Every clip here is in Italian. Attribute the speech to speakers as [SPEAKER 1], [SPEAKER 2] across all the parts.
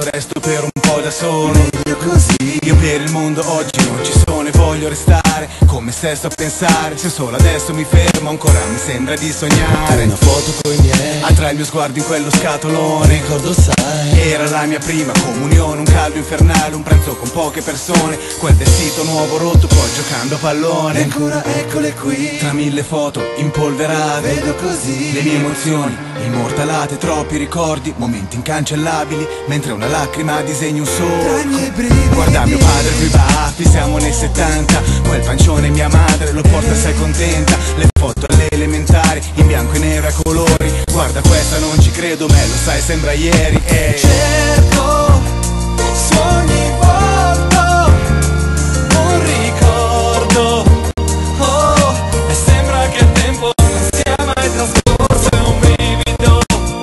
[SPEAKER 1] resto per un po' da solo. Meglio così. Io per il mondo oggi non ci sono e voglio restare con me stesso a pensare. Se solo adesso mi fermo ancora mi sembra di sognare.
[SPEAKER 2] Una foto coi miei,
[SPEAKER 1] attrae il mio sguardo in quello scatolone.
[SPEAKER 2] Ricordo sai,
[SPEAKER 1] era la mia prima comunione, un caldo infernale, un pranzo con poche persone. Quel vestito nuovo rotto poi giocando a pallone.
[SPEAKER 2] e ancora eccole qui,
[SPEAKER 1] Tra mille foto impolverate
[SPEAKER 2] vedo così
[SPEAKER 1] le mie emozioni immortalate, troppi ricordi, momenti incancellabili, mentre una lacrima disegna un
[SPEAKER 2] tra i
[SPEAKER 1] solco.
[SPEAKER 2] miei brividi.
[SPEAKER 1] Guarda mio padre coi baffi, siamo nei 70, quel pancione mia madre lo porta assai contenta. Le foto alle elementari, in bianco e nero a colori. Guarda questa non ci credo, me lo sai sembra ieri.
[SPEAKER 2] Cerco su ogni volta un ricordo, oh, e sembra che il tempo non sia mai trascorso. È un brivido,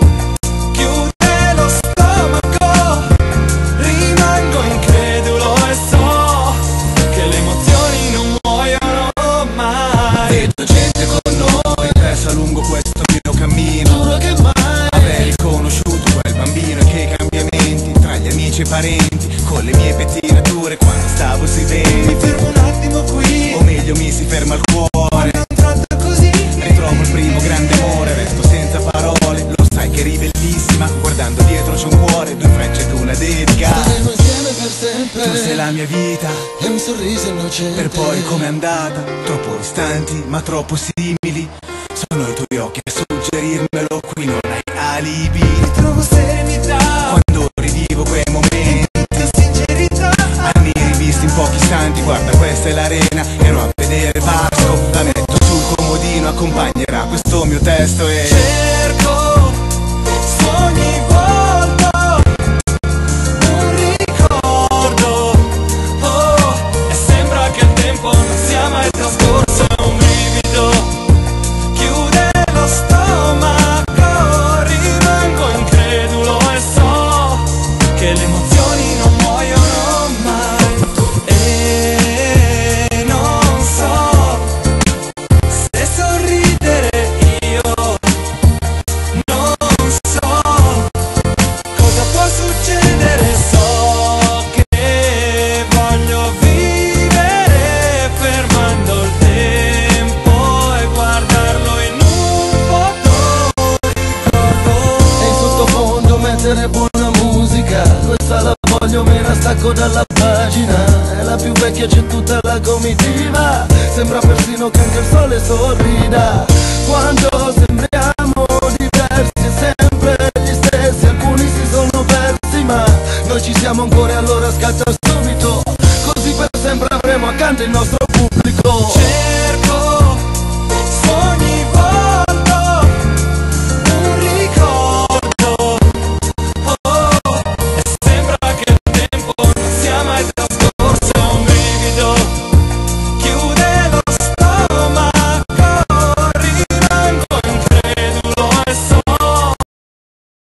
[SPEAKER 2] chiude lo stomaco, rimango incredulo e so che le emozioni non muoiono mai.
[SPEAKER 1] Vedo gente con noi, persa lungo questo mio cammino.
[SPEAKER 2] Giuro che mai
[SPEAKER 1] aver riconosciuto quel bambino e che cambiamenti tra gli amici e parenti, con le mie pettinature quando stavo si
[SPEAKER 2] mi
[SPEAKER 1] venti.
[SPEAKER 2] fermo un attimo qui,
[SPEAKER 1] O meglio mi si ferma il cuore.
[SPEAKER 2] un tratto così,
[SPEAKER 1] Ritrovo il primo grande amore, resto senza parole. Lo sai che eri bellissima, guardando dietro c'è un cuore, due frecce ed una dedica.
[SPEAKER 2] staremo insieme per sempre.
[SPEAKER 1] Tu sei la mia vita,
[SPEAKER 2] E un sorriso innocente,
[SPEAKER 1] per poi com'è andata, troppo distanti ma troppo simili. Sono i tuoi occhi a suggerirmelo, qui non hai alibi.
[SPEAKER 2] trovo serenità,
[SPEAKER 1] Quando rivivo quei momenti,
[SPEAKER 2] di sincerità.
[SPEAKER 1] anni rivisti in pochi istanti. Guarda questa è l'arena, ero a vedere Vasco. La metto sul comodino, accompagnerà questo mio testo e
[SPEAKER 2] Cerco su ogni volta un ricordo, oh, e sembra che il tempo non sia mai trascorso. È un brivido, chiude lo stomaco, rimango incredulo e so che le emozioni non muoiono mai. E non so se sorridere io, non so cosa può succedere. So che voglio vivere fermando il tempo e guardarlo in un fotoricordo. E in sottofondo mettere buona musica, questa la voglio, me la stacco dalla pagina. È la più vecchia, c'è tutta la comitiva, sembra persino che anche il sole sorrida. Quando sembriamo diversi e sempre gli stessi, alcuni si sono persi, ma noi ci siamo ancora, allora scatta